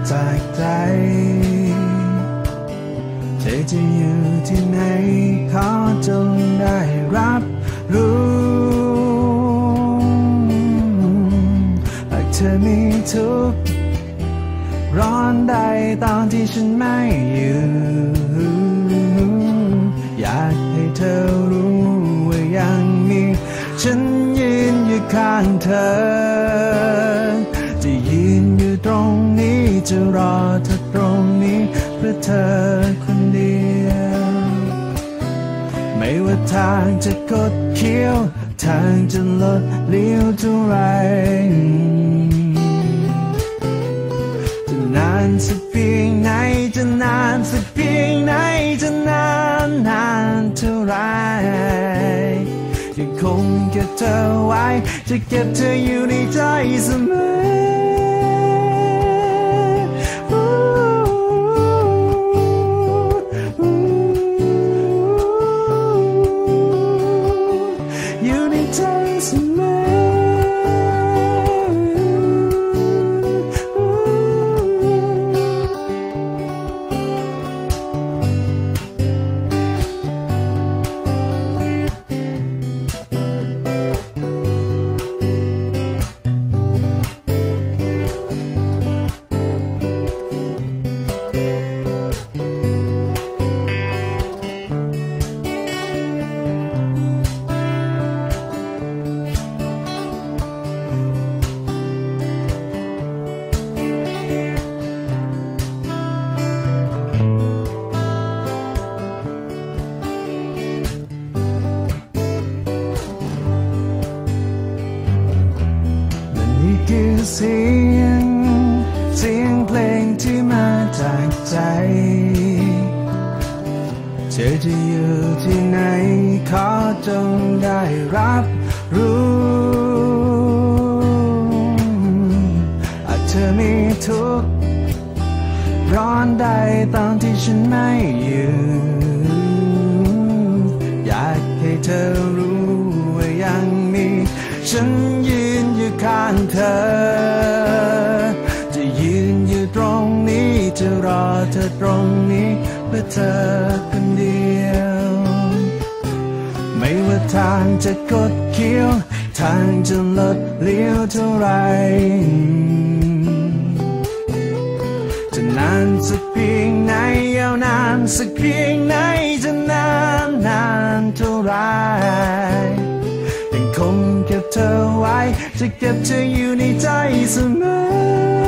จากใจเธอจะอยู่ที่ไหนขอจงได้รับรู้หากเธอมีทุกข์ร้อนใดตอนที่ฉันไม่อยู่อยากให้เธอรู้ว่ายังมีฉันยืนอยู่ข้างเธอจะยืนอยู่ตรงนี้จะรอเธอตรงนี้เพื่อเธอคนเดียวไม่ว่าทางจะคดเคี้ยวทางจะลดเลี้ยวเท่าไรจะนานสักเพียงไหนจะนานสักเพียงไหนจะนานเท่าไรยังคงเก็บเธอไว้จะเก็บเธออยู่ในใจเสมออยู่ในใจเสมอคือเสียงเพลงที่มาจากใจเธอจะอยู่ที่ไหนขอจงได้รับรู้อาจเธอมีทุกข์ร้อนใดตอนที่ฉันไม่อยู่อยากให้เธอรู้ว่ายังมีฉันยืนอยู่ข้างเธอจะยืนอยู่ตรงนี้จะรอเธอตรงนี้เพื่อเธอคนเดียวไม่ว่าทางจะคดเคี้ยวทางจะลดเลี้ยวเท่าไรจะนานสักเพียงไหนยาวนานสักเพียงไหนจะนานเท่าไรคงเก็บเธอไว้จะเก็บเธออยู่ในใจเสมอ